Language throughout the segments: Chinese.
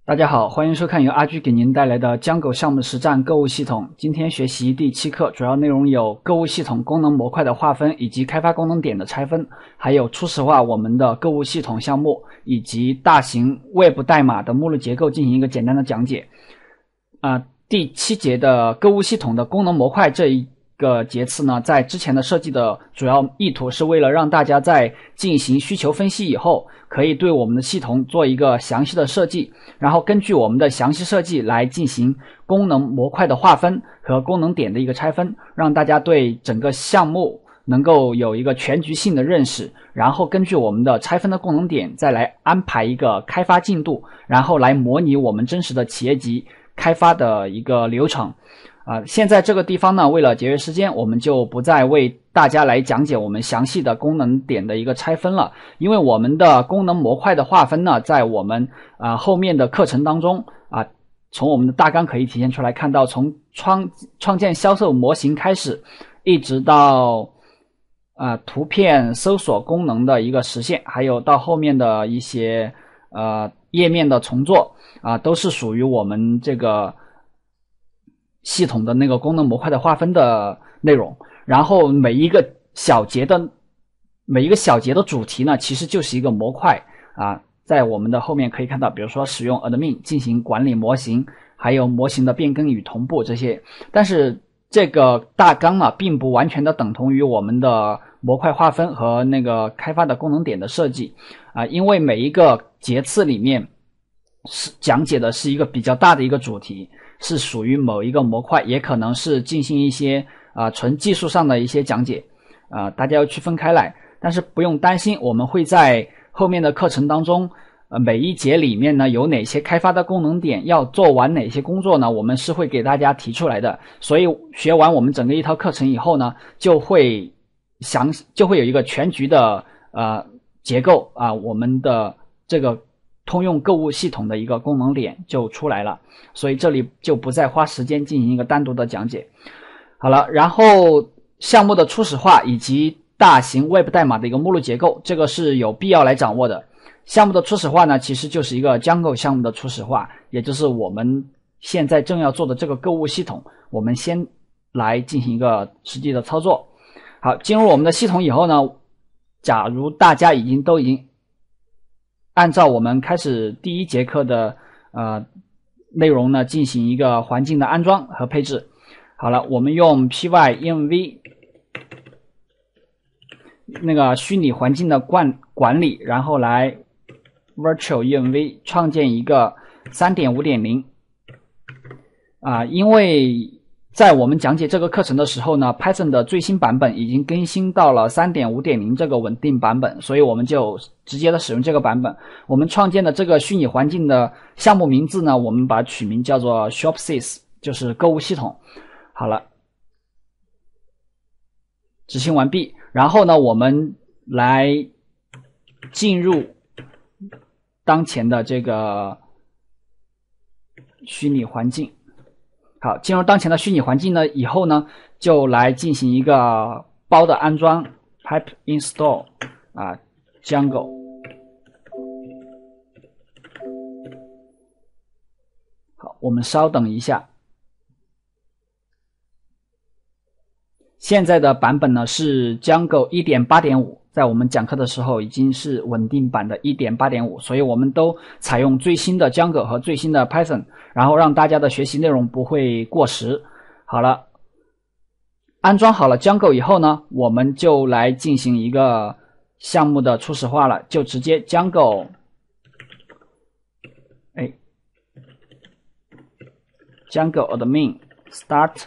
大家好，欢迎收看由阿居给您带来的江狗项目实战购物系统。今天学习第7课，主要内容有购物系统功能模块的划分，以及开发功能点的拆分，还有初始化我们的购物系统项目，以及大型 Web 代码的目录结构进行一个简单的讲解。第7节的购物系统的功能模块这一个节次呢，在之前的设计的主要意图是为了让大家在进行需求分析以后，可以对我们的系统做一个详细的设计，然后根据我们的详细设计来进行功能模块的划分和功能点的一个拆分，让大家对整个项目能够有一个全局性的认识，然后根据我们的拆分的功能点再来安排一个开发进度，然后来模拟我们真实的企业级开发的一个流程。现在这个地方呢，为了节约时间，我们就不再为大家来讲解我们详细的功能点的一个拆分了，因为我们的功能模块的划分呢，在我们后面的课程当中从我们的大纲可以体现出来，看到从创建销售模型开始，一直到图片搜索功能的一个实现，还有到后面的一些页面的重做都是属于我们这个系统的那个功能模块的划分的内容。然后每一个小节的主题呢，其实就是一个模块在我们的后面可以看到，比如说使用 admin 进行管理模型，还有模型的变更与同步这些。但是这个大纲呢，并不完全的等同于我们的模块划分和那个开发的功能点的设计因为每一个节次里面讲解的是一个比较大的一个主题，是属于某一个模块，也可能是进行一些纯技术上的一些讲解大家要区分开来。但是不用担心，我们会在后面的课程当中每一节里面呢，有哪些开发的功能点要做完哪些工作呢，我们是会给大家提出来的。所以学完我们整个一套课程以后呢，就会有一个全局的结构我们的这个通用购物系统的一个功能点就出来了，所以这里就不再花时间进行一个单独的讲解。好了，然后项目的初始化以及大型 Web 代码的一个目录结构，这个是有必要来掌握的。项目的初始化呢，其实就是一个 Django 项目的初始化，也就是我们现在正要做的这个购物系统，我们先来进行一个实际的操作。好，进入我们的系统以后呢，假如大家都已经按照我们开始第1节课的内容呢，进行一个环境的安装和配置。好了，我们用 PyEnv 那个虚拟环境的管理，然后来 virtualenv 创建一个 3.5.0 因为在我们讲解这个课程的时候呢， Python 的最新版本已经更新到了 3.5.0 这个稳定版本，所以我们就直接的使用这个版本。我们创建的这个虚拟环境的项目名字呢，我们把它取名叫做 Shopsys， 就是购物系统。好了，执行完毕。然后呢，我们来进入当前的这个虚拟环境。好，进入当前的虚拟环境呢以后呢，就来进行一个包的安装 pipe install Django。 好，我们稍等一下。现在的版本呢是 Django 1.8.5， 在我们讲课的时候已经是稳定版的 1.8.5， 所以我们都采用最新的 Django 和最新的 Python， 然后让大家的学习内容不会过时。好了，安装好了 Django 以后呢，我们就来进行一个项目的初始化了，就直接 Django admin start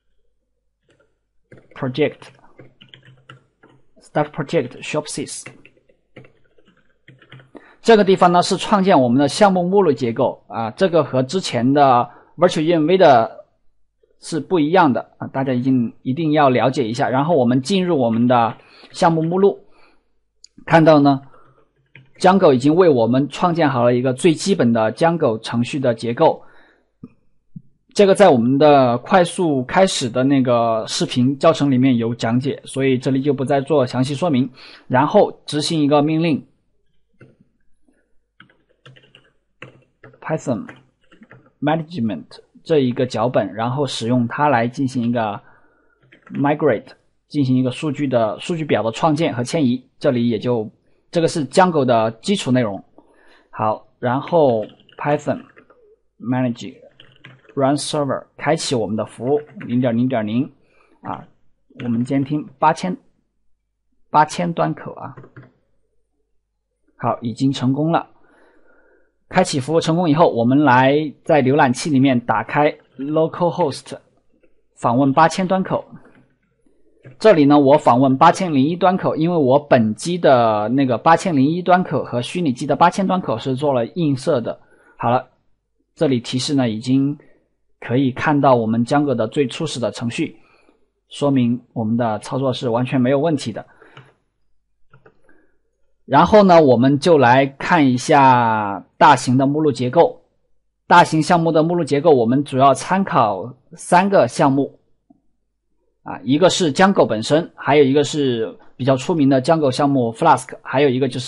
project Shopsys。 这个地方呢是创建我们的项目目录结构这个和之前的 virtualenv 的是不一样的大家一定要了解一下。然后我们进入我们的项目目录，看到呢 Django 已经为我们创建好了一个最基本的 Django 程序的结构。这个在我们的快速开始的那个视频教程里面有讲解，所以这里就不再做详细说明。然后执行一个命令 Python Management 这一个脚本，然后使用它来进行一个 migrate， 进行一个数据表的创建和迁移。这里也就这个是 Django 的基础内容。好，然后 Python Manage Run Server 开启我们的服务 0.0.0 啊，我们监听8000端口啊。好，已经成功了。开启服务成功以后，我们来在浏览器里面打开 localhost 访问8000端口。这里呢，我访问8001端口，因为我本机的那个8001端口和虚拟机的8000端口是做了映射的。好了，这里提示呢已经可以看到我们 Django 的最初始的程序，说明我们的操作是完全没有问题的。然后呢，我们就来看一下大型的目录结构。大型项目的目录结构，我们主要参考3个项目啊，一个是 Django 本身，还有一个是比较出名的 Django 项目 Flask， 还有一个就是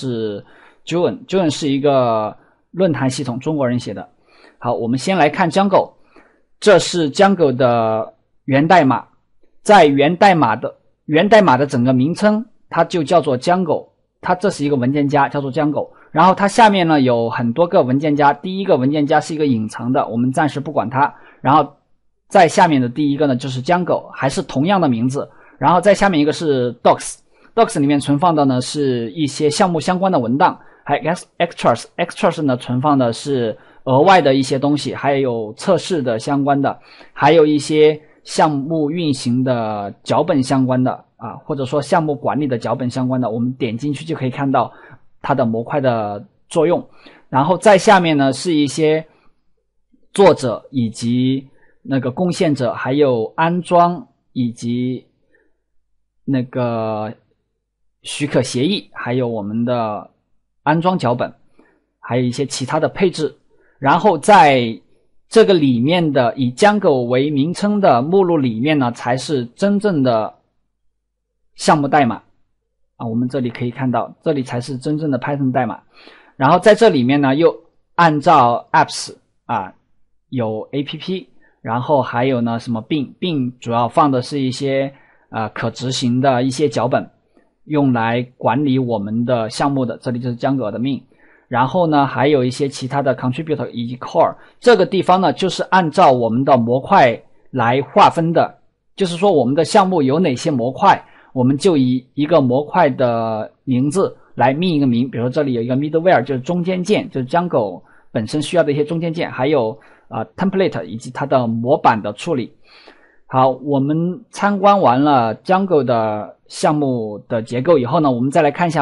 Joon 是一个论坛系统，中国人写的。好，我们先来看 Django， 这是 Django 的源代码，在源代码的整个名称，它就叫做 Django。它这是一个文件夹，叫做 Django， 然后它下面呢有很多个文件夹，第一个文件夹是一个隐藏的，我们暂时不管它，然后在下面的第一个呢就是 Django， 还是同样的名字，然后在下面一个是 Docs 里面存放的呢是一些项目相关的文档，还有 Extras 呢存放的是额外的一些东西，还有测试的相关的，还有一些项目运行的脚本相关的啊，或者说项目管理的脚本相关的，我们点进去就可以看到它的模块的作用。然后在下面呢是一些作者以及那个贡献者，还有安装以及那个许可协议，还有我们的安装脚本，还有一些其他的配置。然后在这个里面的以 Django 为名称的目录里面呢，才是真正的项目代码啊，我们这里可以看到，这里才是真正的 Python 代码。然后在这里面呢，又按照 apps 啊，有 app， 然后还有呢什么 bin 主要放的是一些可执行的一些脚本，用来管理我们的项目的，这里就是 Django 的 min。然后呢，还有一些其他的 contributor 以及 core， 这个地方呢就是按照我们的模块来划分的，就是说我们的项目有哪些模块，我们就以一个模块的名字来命一个名，比如说这里有一个 middleware， 就是中间件，就是 Django 本身需要的一些中间件，还有template 以及它的模板的处理。好，我们参观完了 Django 的项目的结构以后呢，我们再来看一下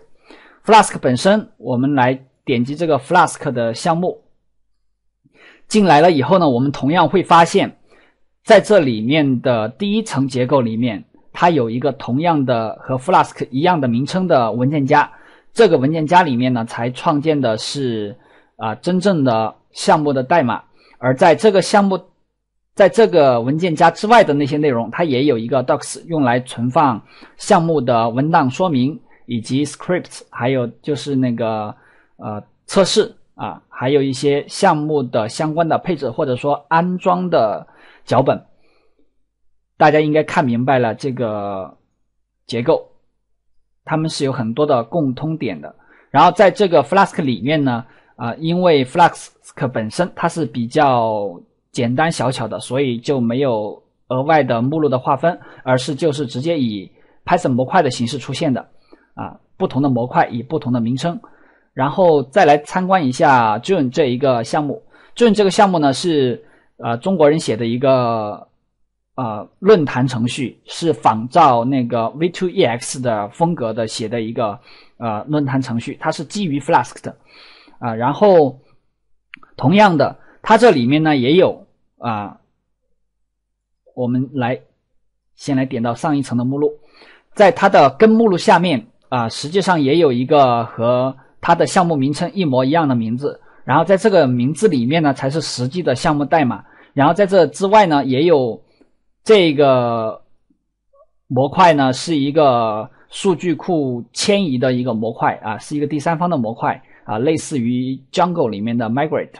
Flask 本身，我们来点击这个 Flask 的项目进来了以后呢，我们同样会发现在这里面的第一层结构里面，它有一个同样的和 Flask 一样的名称的文件夹，这个文件夹里面呢才创建的是真正的项目的代码。而在这个文件夹之外的那些内容，它也有一个 Docs 用来存放项目的文档说明以及 scripts， 还有就是那个测试啊，还有一些项目的相关的配置或者说安装的脚本。大家应该看明白了这个结构，它们是有很多的共通点的。然后在这个 Flask 里面呢因为 Flask 本身它是比较简单小巧的，所以就没有额外的目录的划分，而是就是直接以 Python 模块的形式出现的不同的模块以不同的名称。然后再来参观一下 Joon 这一个项目。Joon 这个项目呢是中国人写的一个论坛程序，是仿照那个 V2EX 的风格的写的一个论坛程序，它是基于 Flask 的然后同样的，它这里面呢也有我们先来点到上一层的目录，在它的根目录下面实际上也有一个和它的项目名称一模一样的名字，然后在这个名字里面呢才是实际的项目代码。然后在这之外呢，也有这个模块呢是一个数据库迁移的一个模块是一个第三方的模块类似于 Django 里面的 migrate。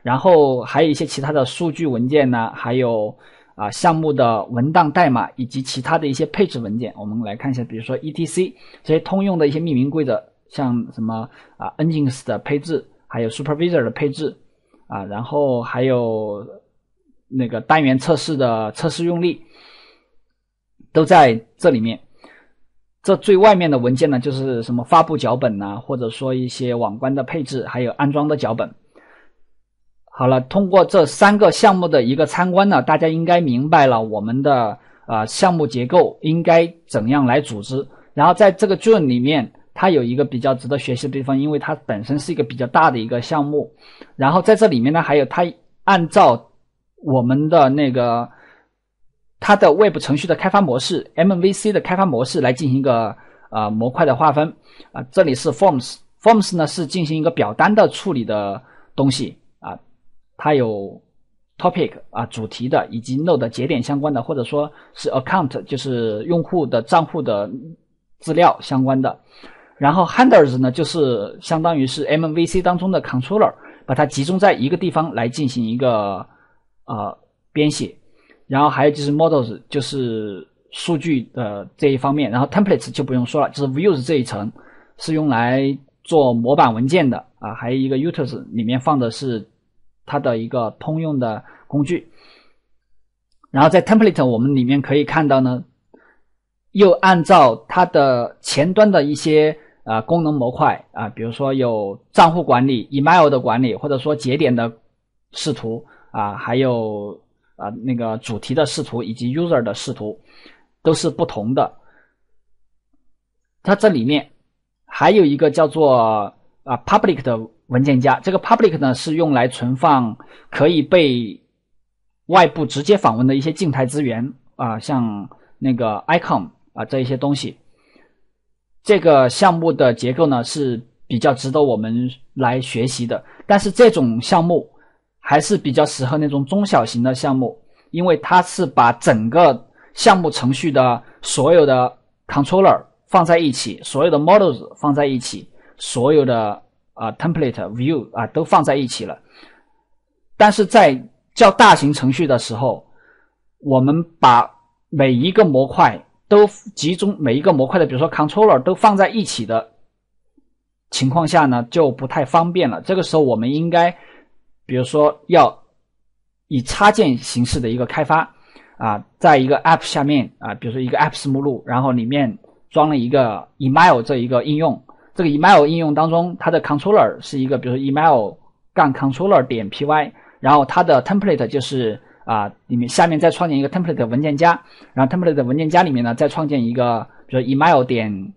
然后还有一些其他的数据文件呢，还有项目的文档代码以及其他的一些配置文件。我们来看一下，比如说 etc 这些通用的一些命名规则，像什么engines 的配置，还有 supervisor 的配置然后还有那个单元测试的测试用例都在这里面。这最外面的文件呢，就是什么发布脚本或者说一些网关的配置，还有安装的脚本。好了，通过这3个项目的一个参观呢，大家应该明白了我们的项目结构应该怎样来组织。然后在这个 Joule 里面，它有一个比较值得学习的地方，因为它本身是一个比较大的一个项目。然后在这里面呢，还有它按照我们的那个它的 Web 程序的开发模式 MVC 的开发模式来进行一个模块的划分这里是 Forms 呢是进行一个表单的处理的东西它有 Topic 主题的，以及 Node 节点相关的，或者说是 Account 就是用户的账户的资料相关的。然后 Handlers 呢就是相当于是 MVC 当中的 Controller， 把它集中在一个地方来进行一个编写。然后还有就是 Models 就是数据的这一方面，然后 Templates 就不用说了，就是 Views 这一层是用来做模板文件的还有一个 Utils 里面放的是它的一个通用的工具。然后在 Template 我们里面可以看到呢，又按照它的前端的一些功能模块比如说有账户管理、email 的管理，或者说节点的视图还有那个主题的视图以及 user 的视图都是不同的。它这里面还有一个叫做public 的文件夹，这个 public 呢是用来存放可以被外部直接访问的一些静态资源像那个 icon这一些东西。这个项目的结构呢是比较值得我们来学习的，但是这种项目还是比较适合那种中小型的项目，因为它是把整个项目程序的所有的 controller 放在一起，所有的 models 放在一起，所有的template view 都放在一起了。但是在较大型程序的时候，我们把每一个模块都集中，每一个模块的比如说 controller 都放在一起的情况下呢，就不太方便了。这个时候我们应该比如说要以插件形式的一个开发在一个 app 下面比如说一个 apps 目录，然后里面装了一个 email 这一个应用。这个 email 应用当中，它的 controller 是一个比如说 email-controller 点 py， 然后它的 template 就是里面下面再创建一个 template 文件夹，然后 template 文件夹里面呢再创建一个比如说 email 点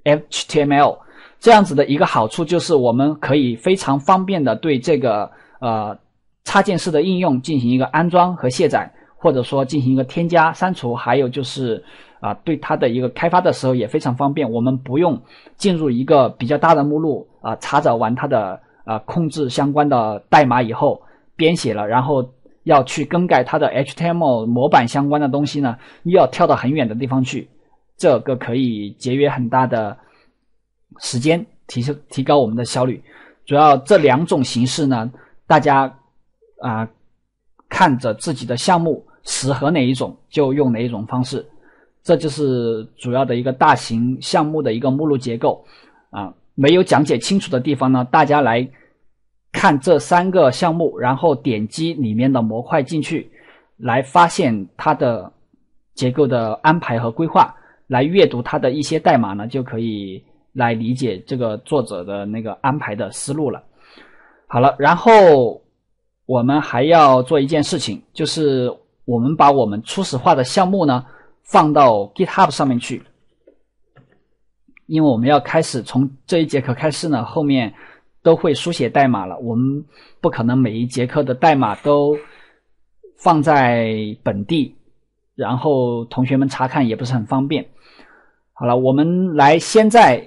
html。这样子的一个好处就是我们可以非常方便的对这个插件式的应用进行一个安装和卸载，或者说进行一个添加、删除，还有就是对它的一个开发的时候也非常方便。我们不用进入一个比较大的目录查找完它的控制相关的代码以后编写了，然后要去更改它的 HTML 模板相关的东西呢，又要跳到很远的地方去，这个可以节约很大的时间，提高我们的效率。主要这2种形式呢，大家看着自己的项目适合哪一种就用哪一种方式。这就是主要的一个大型项目的一个目录结构没有讲解清楚的地方呢，大家来看这3个项目，然后点击里面的模块进去，来发现它的结构的安排和规划，来阅读它的一些代码呢，就可以来理解这个作者的那个安排的思路了。好了，然后我们还要做一件事情，就是我们把我们初始化的项目呢放到 GitHub 上面去。因为我们要开始从这一节课开始呢，后面都会书写代码了，我们不可能每一节课的代码都放在本地，然后同学们查看也不是很方便。好了，我们来先在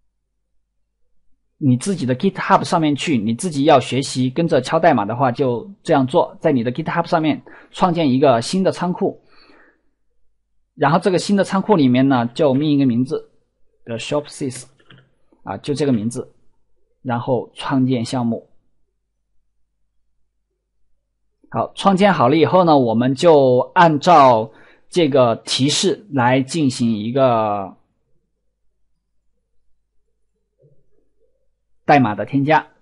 你自己的 GitHub 上面去，你自己要学习跟着敲代码的话就这样做，在你的 GitHub 上面创建一个新的仓库，然后这个新的仓库里面呢就命一个名字的 shopsys 就这个名字，然后创建项目。 好，创建好了以后呢，我们就按照这个提示来进行一个代码的添加。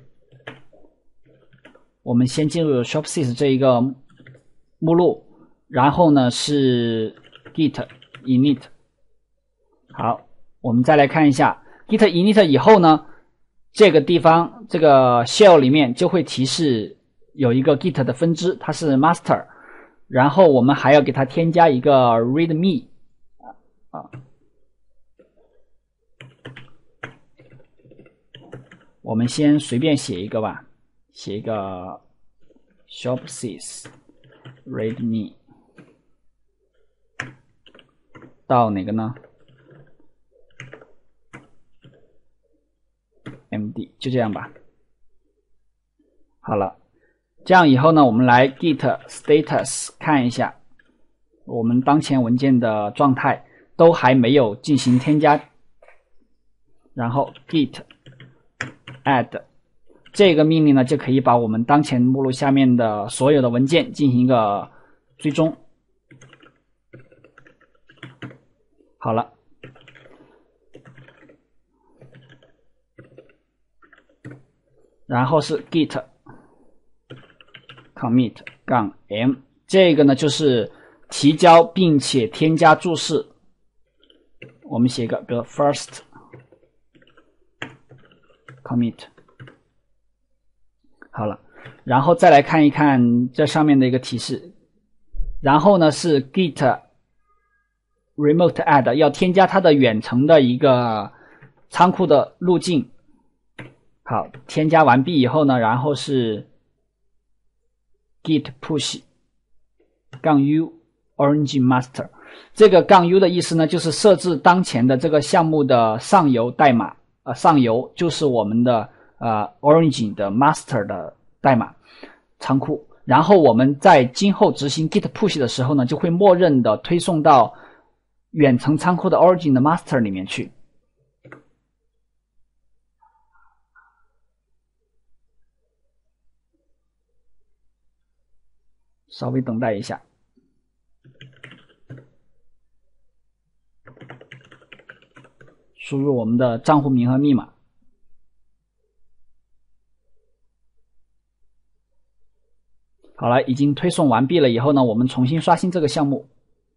我们先进入 Shopsys 这一个目录，然后呢是 git init。好，我们再来看一下 git init 以后呢，这个地方这个 shell 里面就会提示有一个 git 的分支，它是 master， 然后我们还要给它添加一个 readme 我们先随便写一个吧，写一个 Shopsys readme 到哪个呢 MD 就这样吧。好了，这样以后呢，我们来 git status 看一下我们当前文件的状态都还没有进行添加，然后 git add 这个命令呢，就可以把我们当前目录下面的所有的文件进行一个追踪。好了，然后是 git commit -m， 这个呢就是提交并且添加注释。我们写一个 first commit。好了，然后再来看一看这上面的一个提示，然后呢是 git remote add， 要添加它的远程的一个仓库的路径。好，添加完毕以后呢，然后是 git push -u origin master， 这个-u 的意思呢，就是设置当前的这个项目的上游代码，上游就是我们的origin 的 master 的代码仓库，然后我们在今后执行 git push 的时候呢，就会默认的推送到远程仓库的 origin 的 master 里面去。稍微等待一下。输入我们的账户名和密码。好了，已经推送完毕了以后呢，我们重新刷新这个项目。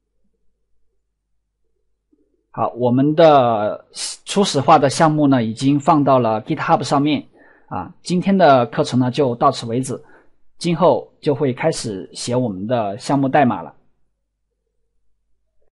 好，我们的初始化的项目呢，已经放到了 GitHub 上面啊。今天的课程呢就到此为止，今后就会开始写我们的项目代码了。